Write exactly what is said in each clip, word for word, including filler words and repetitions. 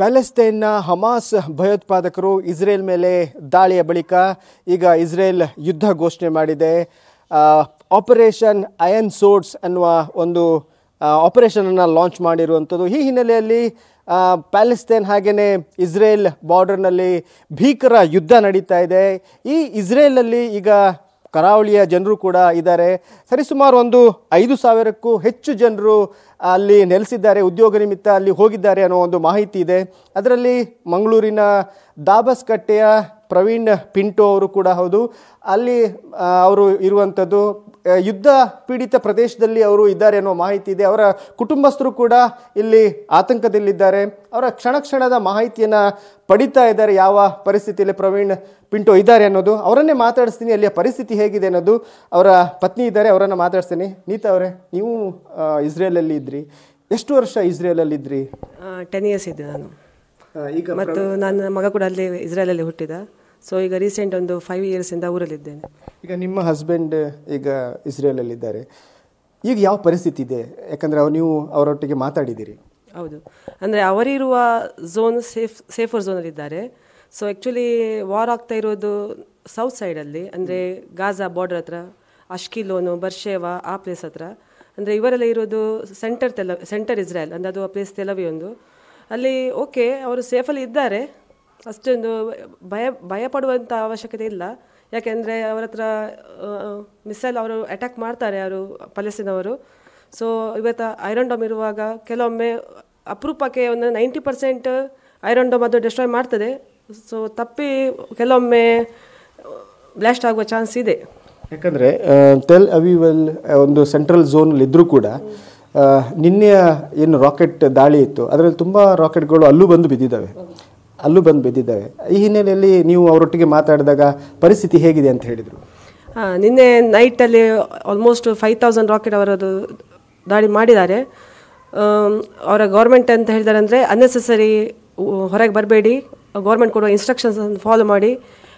ಪ್ಯಾಲೆಸ್ತೈನ್ನ Hamas ಭಯೋತ್ಪಾದಕರು Israel ಮೇಲೆ ದಾಳಿಯ ಬಳಿಕ ಈಗ ಇಸ್ರೇಲ್ ಯುದ್ಧ ಘೋಷಣೆ ಮಾಡಿದೆ. ಆಪರೇಷನ್ ಅಯನ್ ಸೋರ್ಡ್ಸ್ ಅನ್ನುವ ಒಂದು ಆಪರೇಷನನ್ನು ಲಾಂಚ್ ಮಾಡಿರುವಂಥದ್ದು. ಈ ಹಿನ್ನೆಲೆಯಲ್ಲಿ ಪ್ಯಾಲೆಸ್ತೈನ್ ಹಾಗೆಯೇ ಇಸ್ರೇಲ್ ಬಾರ್ಡರ್ನಲ್ಲಿ ಭೀಕರ ಯುದ್ಧ ನಡೀತಾ ಇದೆ. ಈ ಇಸ್ರೇಲಲ್ಲಿ ಈಗ ಕರಾವಳಿಯ ಜನರು ಕೂಡ ಇದ್ದಾರೆ. ಸರಿಸುಮಾರು ಒಂದು ಐದು ಸಾವಿರಕ್ಕೂ ಹೆಚ್ಚು ಜನರು ಅಲ್ಲಿ ನೆಲೆಸಿದ್ದಾರೆ, ಉದ್ಯೋಗ ನಿಮಿತ್ತ ಅಲ್ಲಿ ಹೋಗಿದ್ದಾರೆ ಅನ್ನೋ ಒಂದು ಮಾಹಿತಿ ಇದೆ. ಅದರಲ್ಲಿ ಮಂಗಳೂರಿನ ದಾಬಸ್ಕಟ್ಟೆಯ ಪ್ರವೀಣ್ ಪಿಂಟೋ ಅವರು ಕೂಡ ಹೌದು. ಅಲ್ಲಿ ಅವರು ಇರುವಂಥದ್ದು ಯುದ್ಧ ಪೀಡಿತ ಪ್ರದೇಶದಲ್ಲಿ ಅವರು ಇದ್ದಾರೆ ಅನ್ನೋ ಮಾಹಿತಿ ಇದೆ. ಅವರ ಕುಟುಂಬಸ್ಥರು ಕೂಡ ಇಲ್ಲಿ ಆತಂಕದಲ್ಲಿದ್ದಾರೆ. ಅವರ ಕ್ಷಣ ಕ್ಷಣದ ಮಾಹಿತಿಯನ್ನು ಪಡಿತಾ ಇದ್ದಾರೆ, ಯಾವ ಪರಿಸ್ಥಿತಿಯಲ್ಲಿ ಪ್ರವೀಣ್ ಪಿಂಟೋ ಇದ್ದಾರೆ ಅನ್ನೋದು. ಅವರನ್ನೇ ಮಾತಾಡಿಸ್ತೀನಿ, ಅಲ್ಲಿಯ ಪರಿಸ್ಥಿತಿ ಹೇಗಿದೆ ಅನ್ನೋದು. ಅವರ ಪತ್ನಿ ಇದ್ದಾರೆ, ಅವರನ್ನು ಮಾತಾಡ್ತೀನಿ. ನೀತಾ ಅವರೇ, ನೀವು ಇಸ್ರೇಲಲ್ಲಿ ಇದ್ರಿ, ಎಷ್ಟು ವರ್ಷ ಇಸ್ರೇಲಲ್ಲಿ ಇದ್ರಿ? ಟೆನ್ ಇಯರ್ಸ್ ಇದ್ದೆ ನಾನು. ಈಗ ಮತ್ತು ನನ್ನ ಮಗ ಕೂಡ ಅಲ್ಲಿ ಇಸ್ರೇಲಲ್ಲಿ ಹುಟ್ಟಿದ. ಸೊ ಈಗ ರೀಸೆಂಟ್ ಒಂದು ಫೈವ್ ಇಯರ್ಸಿಂದ ಊರಲ್ಲಿದ್ದೇನೆ. ಈಗ ನಿಮ್ಮ ಹಸ್ಬೆಂಡ್ ಈಗ ಇಸ್ರೇಲಲ್ಲಿದ್ದಾರೆ, ಈಗ ಯಾವ ಪರಿಸ್ಥಿತಿ ಇದೆ? ಯಾಕಂದರೆ ನೀವು ಅವರೊಟ್ಟಿಗೆ ಮಾತಾಡಿದ್ದೀರಿ. ಹೌದು, ಅಂದರೆ ಅವರಿರುವ ಝೋನ್ ಸೇಫ್ ಸೇಫರ್ ಝೋನಲ್ಲಿದ್ದಾರೆ. ಸೊ ಆ್ಯಕ್ಚುಲಿ ವಾರ್ ಆಗ್ತಾ ಇರೋದು ಸೌತ್ ಸೈಡಲ್ಲಿ, ಅಂದರೆ ಗಾಜಾ ಬಾರ್ಡರ್ ಹತ್ರ, ಅಶ್ಕಿಲೋನು, ಬರ್ಷೇವಾ ಆ ಪ್ಲೇಸ್ ಹತ್ರ. ಅಂದರೆ ಇವರೆಲ್ಲ ಇರೋದು ಸೆಂಟರ್ ತೆಲ ಸೆಂಟರ್ ಇಸ್ರೇಲ್, ಅಂದರೆ ಅದು ಆ ಪ್ಲೇಸ್ ತೆಲವಿ ಒಂದು. ಅಲ್ಲಿ ಓಕೆ, ಅವರು ಸೇಫಲ್ಲಿ ಇದ್ದಾರೆ, ಅಷ್ಟೊಂದು ಭಯ ಭಯ ಪಡುವಂಥ ಅವಶ್ಯಕತೆ ಇಲ್ಲ. ಯಾಕೆಂದರೆ ಅವರ ಹತ್ರ ಮಿಸೈಲ್ ಅವರು ಅಟ್ಯಾಕ್ ಮಾಡ್ತಾರೆ, ಅವರು ಪ್ಯಾಲೆಸ್ತೈನವರು. ಸೊ ಇವತ್ತು ಐರನ್ ಡೋಮ್ ಇರುವಾಗ ಕೆಲವೊಮ್ಮೆ ಅಪರೂಪಕ್ಕೆ ಒಂದು ನೈಂಟಿ ಪರ್ಸೆಂಟ್ ಐರನ್ ಡೋಮ್ ಅದು ಡಿಸ್ಟ್ರಾಯ್ ಮಾಡ್ತದೆ. ಸೊ ತಪ್ಪಿ ಕೆಲವೊಮ್ಮೆ ಬ್ಲಾಸ್ಟ್ ಆಗುವ ಚಾನ್ಸ್ ಇದೆ. ಯಾಕಂದರೆ ಟೆಲ್ ಅವೀವಲ್ ಒಂದು ಸೆಂಟ್ರಲ್ ಝೋನಲ್ಲಿ ಇದ್ದರೂ ಕೂಡ ನಿನ್ನೆಯ ಏನು ರಾಕೆಟ್ ದಾಳಿ ಇತ್ತು, ಅದರಲ್ಲಿ ತುಂಬ ರಾಕೆಟ್ಗಳು ಅಲ್ಲೂ ಬಂದು ಬಿದ್ದಿದ್ದಾವೆ ಅಲ್ಲೂ ಬಂದು ಬಿದ್ದಿದ್ದಾವೆ. ಈ ಹಿನ್ನೆಲೆಯಲ್ಲಿ ನೀವು ಅವರೊಟ್ಟಿಗೆ ಮಾತಾಡಿದಾಗ ಪರಿಸ್ಥಿತಿ ಹೇಗಿದೆ ಅಂತ ಹೇಳಿದರು? ಹಾಂ, ನಿನ್ನೆ ನೈಟಲ್ಲಿ ಆಲ್ಮೋಸ್ಟ್ ಫೈವ್ ತೌಸಂಡ್ ರಾಕೆಟ್ ಅವರದು ದಾಳಿ ಮಾಡಿದ್ದಾರೆ. ಅವರ ಗೌರ್ಮೆಂಟ್ ಅಂತ ಹೇಳಿದ್ದಾರೆ, ಅಂದರೆ ಅನ್ನೆಸೆಸರಿ ಹೊರಗೆ ಬರಬೇಡಿ, ಗೌರ್ಮೆಂಟ್ ಕೊಡುವ ಇನ್ಸ್ಟ್ರಕ್ಷನ್ಸ್ ಫಾಲೋ ಮಾಡಿ,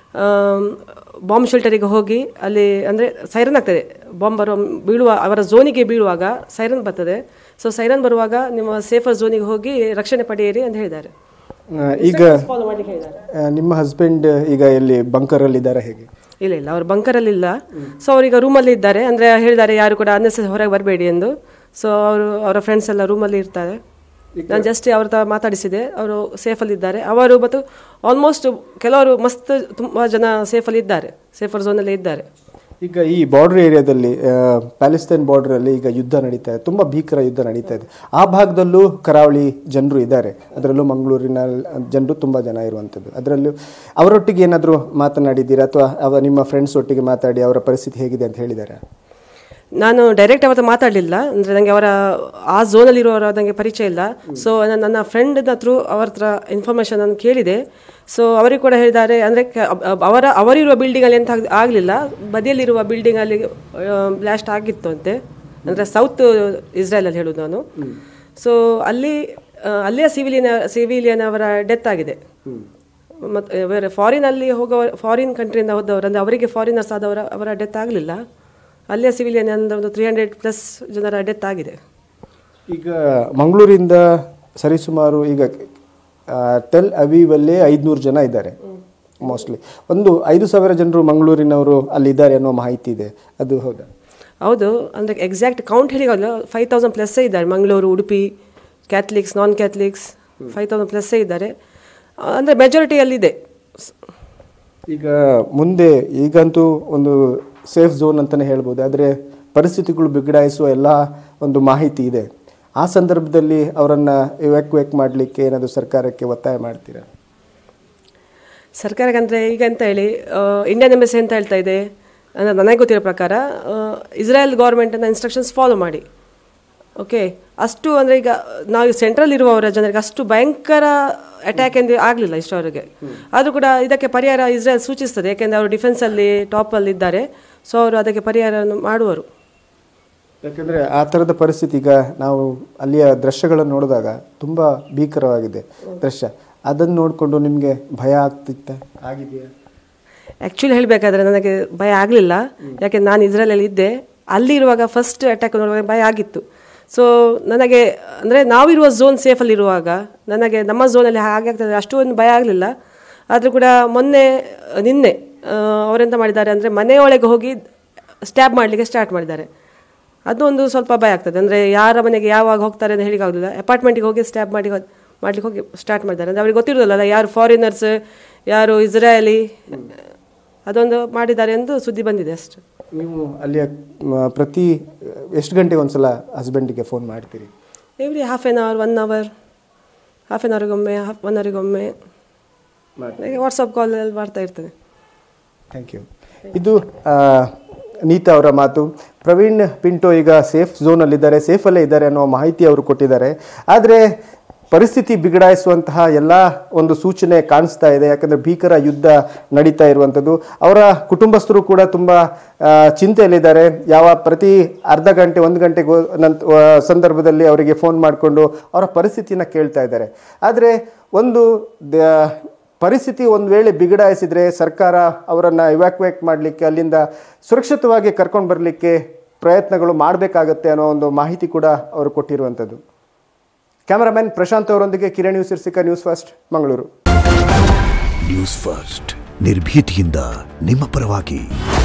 ಬಾಂಬ್ ಶೆಲ್ಟರಿಗೆ ಹೋಗಿ ಅಲ್ಲಿ, ಅಂದರೆ ಸೈರನ್ ಆಗ್ತದೆ, ಬಾಂಬ್ ಬರುವ ಬೀಳುವ ಅವರ ಝೋನಿಗೆ ಬೀಳುವಾಗ ಸೈರನ್ ಬರ್ತದೆ. ಸೊ ಸೈರನ್ ಬರುವಾಗ ನಿಮ್ಮ ಸೇಫರ್ ಝೋನಿಗೆ ಹೋಗಿ ರಕ್ಷಣೆ ಪಡೆಯಿರಿ ಅಂತ ಹೇಳಿದ್ದಾರೆ. ಈಗ ನಿಮ್ಮ ಹಸ್ಬೆಂಡ್ ಈಗ ಎಲ್ಲಿ ಬಂಕರಲ್ಲಿ ಇದ್ದಾರೆ ಹೇಗೆ? ಇಲ್ಲ ಇಲ್ಲ, ಅವರು ಬಂಕರಲ್ಲಿ ಇಲ್ಲ. ಸೊ ಅವರೀಗ ರೂಮಲ್ಲಿ ಇದ್ದಾರೆ. ಅಂದರೆ ಹೇಳಿದ್ದಾರೆ ಯಾರು ಕೂಡ ಅನ್ನೆಸರಿ ಹೊರಗೆ ಬರಬೇಡಿ ಎಂದು. ಸೊ ಅವರು ಅವರ ಫ್ರೆಂಡ್ಸ್ ಎಲ್ಲ ರೂಮಲ್ಲಿ ಇರ್ತಾರೆ. ನಾನು ಜಸ್ಟ್ ಅವ್ರ ಹತ್ರ ಮಾತಾಡಿಸಿದೆ, ಅವರು ಸೇಫಲ್ಲಿ ಇದ್ದಾರೆ. ಅವರು ಮತ್ತು ಆಲ್ಮೋಸ್ಟ್ ಕೆಲವರು ಮಸ್ತ್ ತುಂಬ ಜನ ಸೇಫಲ್ಲಿ ಇದ್ದಾರೆ, ಸೇಫರ್ ಝೋನಲ್ಲಿ ಇದ್ದಾರೆ. ಈಗ ಈ ಬಾರ್ಡರ್ ಏರಿಯಾದಲ್ಲಿ ಪ್ಯಾಲೆಸ್ತೈನ್ ಬಾರ್ಡರಲ್ಲಿ ಈಗ ಯುದ್ಧ ನಡೀತಾ ಇದೆ, ತುಂಬ ಭೀಕರ ಯುದ್ಧ ನಡೀತಾ ಇದೆ. ಆ ಭಾಗದಲ್ಲೂ ಕರಾವಳಿ ಜನರು ಇದ್ದಾರೆ, ಅದರಲ್ಲೂ ಮಂಗಳೂರಿನ ಜನರು ತುಂಬ ಜನ ಇರುವಂಥದ್ದು. ಅದರಲ್ಲೂ ಅವರೊಟ್ಟಿಗೆ ಏನಾದರೂ ಮಾತನಾಡಿದ್ದೀರಾ, ಅಥವಾ ಅವ ನಿಮ್ಮ ಫ್ರೆಂಡ್ಸ್ ಒಟ್ಟಿಗೆ ಮಾತಾಡಿ ಅವರ ಪರಿಸ್ಥಿತಿ ಹೇಗಿದೆ ಅಂತ ಹೇಳಿದ್ದಾರೆ? ನಾನು ಡೈರೆಕ್ಟ್ ಅವತ್ತು ಮಾತಾಡಲಿಲ್ಲ, ಅಂದರೆ ನನಗೆ ಅವರ ಆ ಝೋನಲ್ಲಿರುವವರ ನನಗೆ ಪರಿಚಯ ಇಲ್ಲ. ಸೊ ನನ್ನ ಫ್ರೆಂಡ್ನ ಥ್ರೂ ಅವರ ಹತ್ರ ಇನ್ಫಾರ್ಮೇಷನ್ ನಾನು ಕೇಳಿದೆ. ಸೊ ಅವರಿಗೆ ಕೂಡ ಹೇಳಿದ್ದಾರೆ, ಅಂದರೆ ಅವರ ಅವರಿರುವ ಬಿಲ್ಡಿಂಗಲ್ಲಿ ಎಂತ ಆಗಲಿಲ್ಲ, ಬದಿಯಲ್ಲಿರುವ ಬಿಲ್ಡಿಂಗಲ್ಲಿ ಬ್ಲಾಸ್ಟ್ ಆಗಿತ್ತು ಅಂತೆ, ಅಂದರೆ ಸೌತ್ ಇಸ್ರೇಲಲ್ಲಿ ಹೇಳೋದು ನಾನು. ಸೊ ಅಲ್ಲಿ ಅಲ್ಲಿಯ ಸಿವಿಲಿಯನ್ ಸಿವಿಲಿಯನ್ ಅವರ ಡೆತ್ ಆಗಿದೆ. ಮತ್ತು ಬೇರೆ ಫಾರಿನಲ್ಲಿ ಹೋಗೋ ಫಾರಿನ್ ಕಂಟ್ರಿಯಿಂದ ಹೋದವರು, ಅಂದರೆ ಅವರಿಗೆ ಫಾರಿನರ್ಸ್ ಆದವರ ಅವರ ಡೆತ್ ಆಗಲಿಲ್ಲ. ಅಲ್ಲಿಯ ಸಿವಿಲಿಯನ್ ಅಂದರೆ ಒಂದು ತ್ರೀ ಹಂಡ್ರೆಡ್ ಪ್ಲಸ್ ಜನರ ಡೆತ್ ಆಗಿದೆ. ಈಗ ಮಂಗಳೂರಿಂದ ಸರಿಸುಮಾರು ಈಗ ಟೆಲ್ ಅವೀವಲ್ಲೇ ಐದುನೂರು ಜನ ಇದ್ದಾರೆ ಮೋಸ್ಟ್ಲಿ. ಒಂದು ಐದು ಸಾವಿರ ಜನರು ಮಂಗಳೂರಿನವರು ಅಲ್ಲಿದ್ದಾರೆ ಅನ್ನೋ ಮಾಹಿತಿ ಇದೆ, ಅದು ಹೌದಾ? ಹೌದು, ಅಂದರೆ ಎಕ್ಸಾಕ್ಟ್ ಕೌಂಟ್ ಹೇಳಿಗಲ್ಲ, ಫೈವ್ ತೌಸಂಡ್ ಪ್ಲಸ್ಸೇ ಇದ್ದಾರೆ. Mangaluru, Udupi, Catholics, non Catholics five thousand ಪ್ಲಸ್ಸೇ ಇದ್ದಾರೆ, ಅಂದರೆ ಮೆಜಾರಿಟಿಯಲ್ಲಿದೆ. ಈಗ ಮುಂದೆ ಈಗಂತೂ ಒಂದು ಸೇಫ್ ಝೋನ್ ಅಂತಲೇ ಹೇಳ್ಬೋದು, ಆದರೆ ಪರಿಸ್ಥಿತಿಗಳು ಬಿಗಡಾಯಿಸುವ ಎಲ್ಲ ಒಂದು ಮಾಹಿತಿ ಇದೆ. ಆ ಸಂದರ್ಭದಲ್ಲಿ ಅವರನ್ನು ಇವ್ಯಾಕ್ಯುವೇಟ್ ಮಾಡಲಿಕ್ಕೆ ಏನಾದರೂ ಸರ್ಕಾರಕ್ಕೆ ಒತ್ತಾಯ ಮಾಡ್ತೀರಾ? ಸರ್ಕಾರಕ್ಕೆ ಅಂದರೆ ಈಗ ಅಂತ ಹೇಳಿ ಇಂಡಿಯನ್ ಎಂಬಸಿ ಅಂತ ಹೇಳ್ತಾ ಇದೆ, ಅಂದರೆ ನನಗೆ ಗೊತ್ತಿರೋ ಪ್ರಕಾರ ಇಸ್ರೇಲ್ ಗೌರ್ಮೆಂಟನ್ನು ಇನ್ಸ್ಟ್ರಕ್ಷನ್ಸ್ ಫಾಲೋ ಮಾಡಿ. ಓಕೆ, ಅಷ್ಟು ಅಂದರೆ ಈಗ ನಾವು ಸೆಂಟ್ರಲ್ ಇರುವವರ ಜನರಿಗೆ ಅಷ್ಟು ಭಯಂಕರ ಅಟ್ಯಾಕ್ ಎಂದು ಆಗಲಿಲ್ಲ ಇಷ್ಟವರೆಗೆ. ಆದರೂ ಕೂಡ ಇದಕ್ಕೆ ಪರಿಹಾರ ಇಸ್ರೇಲ್ ಸೂಚಿಸ್ತದೆ, ಯಾಕೆಂದರೆ ಅವರು ಡಿಫೆನ್ಸಲ್ಲಿ ಟಾಪಲ್ಲಿ ಇದ್ದಾರೆ. ಸೊ ಅವರು ಅದಕ್ಕೆ ಪರಿಹಾರವನ್ನು ಮಾಡುವರು. ಯಾಕೆಂದರೆ ಆ ಥರದ ಪರಿಸ್ಥಿತಿ ಈಗ ನಾವು ಅಲ್ಲಿಯ ದೃಶ್ಯಗಳನ್ನು ನೋಡಿದಾಗ ತುಂಬ ಭೀಕರವಾಗಿದೆ ದೃಶ್ಯ. ಅದನ್ನು ನೋಡಿಕೊಂಡು ನಿಮಗೆ ಭಯ ಆಗ್ತಿತ್ತ ಆಗಿದೆಯಾ? ಆ್ಯಕ್ಚುಲಿ ಹೇಳಬೇಕಾದ್ರೆ ನನಗೆ ಭಯ ಆಗಲಿಲ್ಲ, ಯಾಕೆಂದ್ರೆ ನಾನು ಇಸ್ರೇಲಲ್ಲಿ ಇದ್ದೆ. ಅಲ್ಲಿರುವಾಗ ಫಸ್ಟ್ ಅಟ್ಯಾಕ್ ನೋಡುವಾಗ ಭಯ ಆಗಿತ್ತು. ಸೊ ನನಗೆ ಅಂದರೆ ನಾವಿರುವ ಝೋನ್ ಸೇಫಲ್ಲಿರುವಾಗ ನನಗೆ ನಮ್ಮ ಝೋನಲ್ಲಿ ಹಾಗೆ ಆಗ್ತದೆ ಅಷ್ಟೊಂದು ಭಯ ಆಗಲಿಲ್ಲ. ಆದರೂ ಕೂಡ ಮೊನ್ನೆ ನಿನ್ನೆ ಅವರೆಂತ ಮಾಡಿದ್ದಾರೆ ಅಂದರೆ ಮನೆಯೊಳಗೆ ಹೋಗಿ ಸ್ಟ್ಯಾಬ್ ಮಾಡಲಿಕ್ಕೆ ಸ್ಟಾರ್ಟ್ ಮಾಡಿದ್ದಾರೆ. ಅದೊಂದು ಸ್ವಲ್ಪ ಭಯ ಆಗ್ತದೆ. ಅಂದರೆ ಯಾರ ಮನೆಗೆ ಯಾವಾಗ ಹೋಗ್ತಾರೆ ಅಂತ ಹೇಳಿಕಾಗೋದಿಲ್ಲ. ಅಪಾರ್ಟ್ಮೆಂಟಿಗೆ ಹೋಗಿ ಸ್ಟ್ಯಾಬ್ ಮಾಡಿ ಮಾಡ್ಲಿಕ್ಕೆ ಹೋಗಿ ಸ್ಟಾರ್ಟ್ ಮಾಡಿದ್ದಾರೆ. ಅಂದರೆ ಅವ್ರಿಗೆ ಗೊತ್ತಿರೋದಲ್ಲ ಯಾರು ಫಾರಿನರ್ಸ್ ಯಾರು ಇಸ್ರಾಯೇಲಿ ಅದೊಂದು ಮಾಡಿದ್ದಾರೆ ಎಂದು ಸುದ್ದಿ ಬಂದಿದೆ ಅಷ್ಟು. ನೀವು ಅಲ್ಲಿಯ ಪ್ರತಿ ಎಷ್ಟು ಗಂಟೆಗೆ ಒಂದ್ಸಲ ಹಸ್ಬೆಂಡಿಗೆ ಫೋನ್ ಮಾಡ್ತೀರಿ? Every half an hour one hour half an ಅವರಿಗೊಮ್ಮೆ ಹಾಫ್ ಒನ್ ಅವರಿಗೊಮ್ಮೆ ವಾಟ್ಸಪ್ ಕಾಲಲ್ಲಿ ಮಾಡ್ತಾ ಇರ್ತೇನೆ. Thank you. ಇದು ನೀತಾ ಅವರ ಮಾತು. ಪ್ರವೀಣ್ ಪಿಂಟೋ ಈಗ ಸೇಫ್ ಝೋನಲ್ಲಿದ್ದಾರೆ, ಸೇಫಲ್ಲೇ ಇದ್ದಾರೆ ಅನ್ನೋ ಮಾಹಿತಿ ಅವರು ಕೊಟ್ಟಿದ್ದಾರೆ. ಆದರೆ ಪರಿಸ್ಥಿತಿ ಬಿಗಡಾಯಿಸುವಂತಹ ಎಲ್ಲ ಒಂದು ಸೂಚನೆ ಕಾಣಿಸ್ತಾ ಇದೆ. ಯಾಕಂದರೆ ಭೀಕರ ಯುದ್ಧ ನಡೀತಾ ಇರುವಂಥದ್ದು. ಅವರ ಕುಟುಂಬಸ್ಥರು ಕೂಡ ತುಂಬ ಚಿಂತೆಯಲ್ಲಿದ್ದಾರೆ. ಯಾವ ಪ್ರತಿ ಅರ್ಧ ಗಂಟೆ ಒಂದು ಗಂಟೆಗೆ ನಂತ ಸಂದರ್ಭದಲ್ಲಿ ಅವರಿಗೆ ಫೋನ್ ಮಾಡಿಕೊಂಡು ಅವರ ಪರಿಸ್ಥಿತಿನ ಕೇಳ್ತಾ ಇದ್ದಾರೆ. ಆದರೆ ಒಂದು ಪರಿಸ್ಥಿತಿ ಒಂದು ವೇಳೆ ಬಿಗಡಾಯಿಸಿದರೆ ಸರ್ಕಾರ ಅವರನ್ನು ಇವ್ಯಾಕ್ಯುವೇಟ್ ಮಾಡಲಿಕ್ಕೆ ಅಲ್ಲಿಂದ ಸುರಕ್ಷಿತವಾಗಿ ಕರ್ಕೊಂಡು ಬರಲಿಕ್ಕೆ ಪ್ರಯತ್ನಗಳು ಮಾಡಬೇಕಾಗತ್ತೆ ಅನ್ನೋ ಒಂದು ಮಾಹಿತಿ ಕೂಡ ಅವರು ಕೊಟ್ಟಿರುವಂಥದ್ದು. ಕ್ಯಾಮರಾಮನ್ ಪ್ರಶಾಂತ್ ಅವರೊಂದಿಗೆ ಕಿರಣ್ ನ್ಯೂಸ್ ಇರ್ಸಿಕ, news first, Mangaluru. News first ನಿರ್ಭೀತಿಯಿಂದ ನಿಮ್ಮ ಪರವಾಗಿ.